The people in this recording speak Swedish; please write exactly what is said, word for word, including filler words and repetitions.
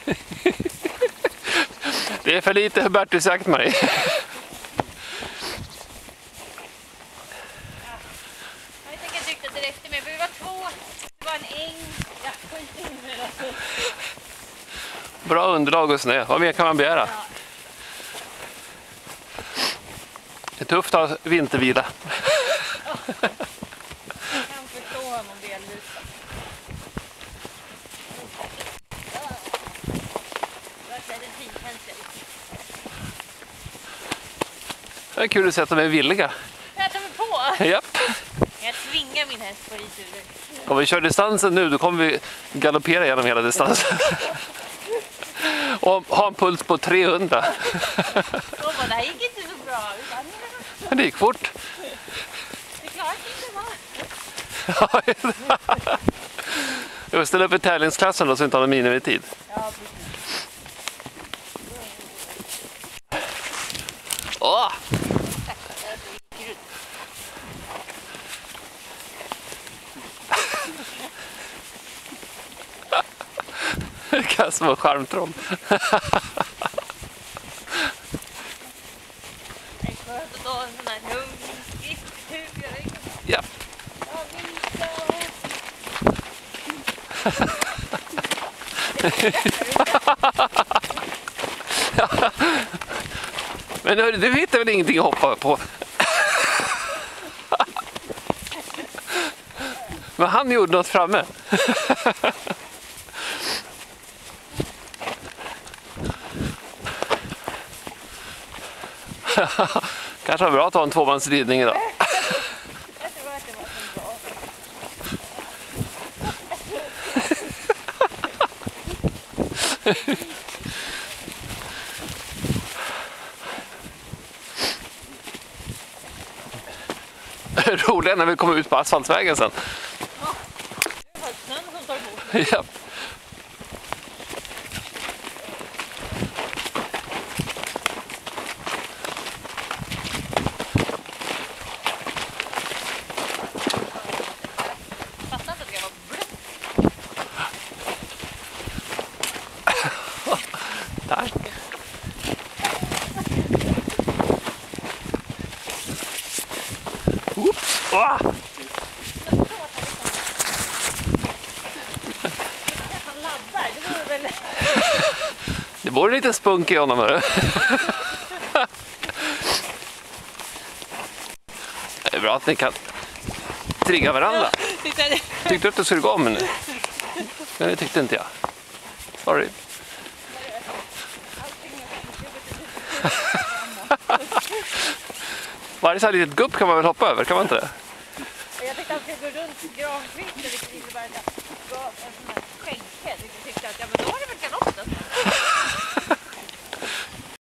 Det är för lite Hubertus sagt, Marie. Ja. Jag tänker jag tyckte att det räckte med. Vi var två, det var en äng. Ja, skit in med det. Bra underlag och snö. Vad mer kan man begära? Ja. Det är tufft att ha vintervila. Jag kan förstå honom delvis. Det är kul att se att de är villiga. Jag tar mig på. Japp. Jag tvingar min häst på riturer. Om vi kör distansen nu, då kommer vi galoppera genom hela distansen. Och ha en puls på trehundra. Så bara, det här gick inte så bra. Men det gick fort. Det klarar inte va? Jag ställer upp i tävlingsklassen då så vi inte har någon minimitid. Ja, precis. Åh! Vilka små charmtroll. Det är skönt att ha en sån här lugn skrifttur. Ja. Men hörru, du hittar väl ingenting att hoppa på? Men han gjorde något framme. Kanske var bra att ha en tvåmansridning idag. Jag tror att det var så bra. Roligt när vi kommer ut på asfaltvägen sen. Ja, det är faktiskt snön som tar emot. Ja. Fattar inte att jag var blött. Tack. Oops. Ah. Han laddar, det vore väl... Det vore lite spunk i honom. Hörru. Det är bra att ni kan trigga varandra. Tyckte du att det skulle gå om nu? Nej, det tyckte inte jag. Sorry. Varje så här litet gupp kan man väl hoppa över, kan man inte det? Jag tänkte att jag skulle gå runt gravkvisten, vilket innebär att jag gav en sån här